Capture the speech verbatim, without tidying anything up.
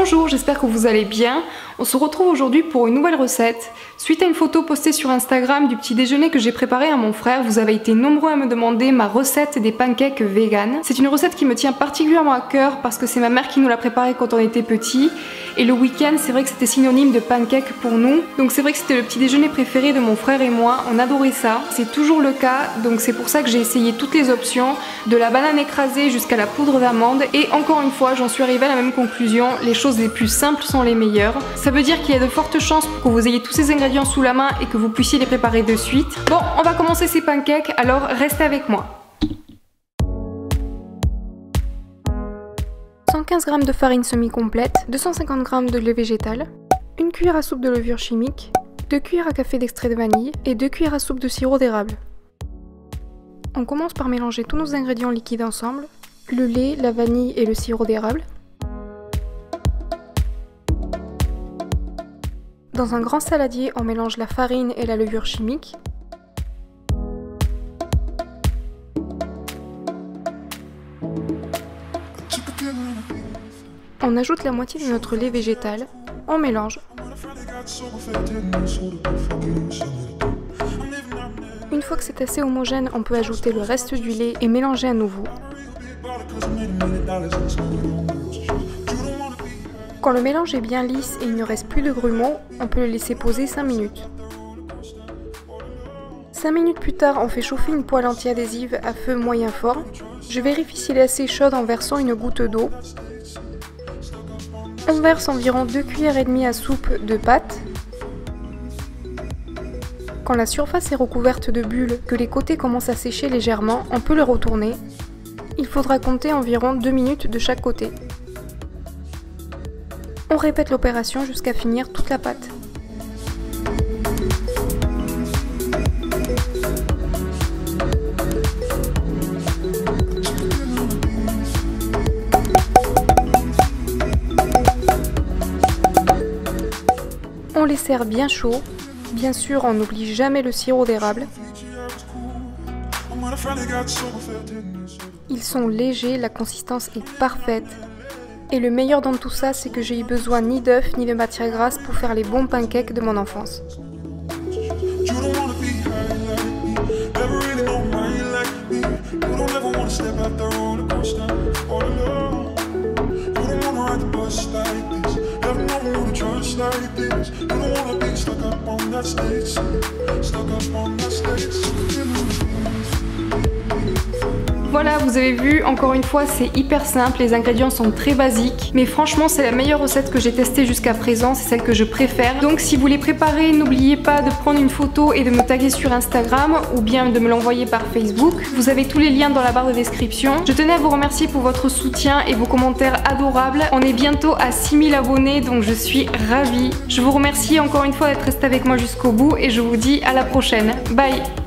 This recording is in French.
Bonjour, j'espère que vous allez bien. On se retrouve aujourd'hui pour une nouvelle recette. Suite à une photo postée sur Instagram du petit déjeuner que j'ai préparé à mon frère, vous avez été nombreux à me demander ma recette des pancakes vegan. C'est une recette qui me tient particulièrement à cœur parce que c'est ma mère qui nous l'a préparée quand on était petit. Et le week-end, c'est vrai que c'était synonyme de pancakes pour nous. Donc c'est vrai que c'était le petit déjeuner préféré de mon frère et moi. On adorait ça. C'est toujours le cas. Donc c'est pour ça que j'ai essayé toutes les options, de la banane écrasée jusqu'à la poudre d'amande. Et encore une fois, j'en suis arrivée à la même conclusion. Les choses les plus simples sont les meilleures. Ça veut dire qu'il y a de fortes chances pour que vous ayez tous ces ingrédients sous la main et que vous puissiez les préparer de suite. Bon, on va commencer ces pancakes, alors restez avec moi. cent quinze grammes de farine semi-complète, deux cent cinquante grammes de lait végétal, une cuillère à soupe de levure chimique, deux cuillères à café d'extrait de vanille et deux cuillères à soupe de sirop d'érable. On commence par mélanger tous nos ingrédients liquides ensemble, le lait, la vanille et le sirop d'érable. Dans un grand saladier, on mélange la farine et la levure chimique. On ajoute la moitié de notre lait végétal, on mélange. Une fois que c'est assez homogène, on peut ajouter le reste du lait et mélanger à nouveau. Quand le mélange est bien lisse et il ne reste plus de grumeaux, on peut le laisser poser cinq minutes. cinq minutes plus tard, on fait chauffer une poêle anti-adhésive à feu moyen fort. Je vérifie si elle est assez chaude en versant une goutte d'eau. On verse environ deux cuillères et demie à soupe de pâte. Quand la surface est recouverte de bulles, que les côtés commencent à sécher légèrement, on peut le retourner. Il faudra compter environ deux minutes de chaque côté. On répète l'opération jusqu'à finir toute la pâte. On les sert bien chauds. Bien sûr, on n'oublie jamais le sirop d'érable. Ils sont légers, la consistance est parfaite. Et le meilleur dans tout ça, c'est que j'ai eu besoin ni d'œufs ni de matière grasse pour faire les bons pancakes de mon enfance. Voilà, vous avez vu, encore une fois, c'est hyper simple, les ingrédients sont très basiques, mais franchement, c'est la meilleure recette que j'ai testée jusqu'à présent, c'est celle que je préfère. Donc si vous les préparez, n'oubliez pas de prendre une photo et de me taguer sur Instagram, ou bien de me l'envoyer par Facebook. Vous avez tous les liens dans la barre de description. Je tenais à vous remercier pour votre soutien et vos commentaires adorables. On est bientôt à six mille abonnés, donc je suis ravie. Je vous remercie encore une fois d'être resté avec moi jusqu'au bout, et je vous dis à la prochaine. Bye!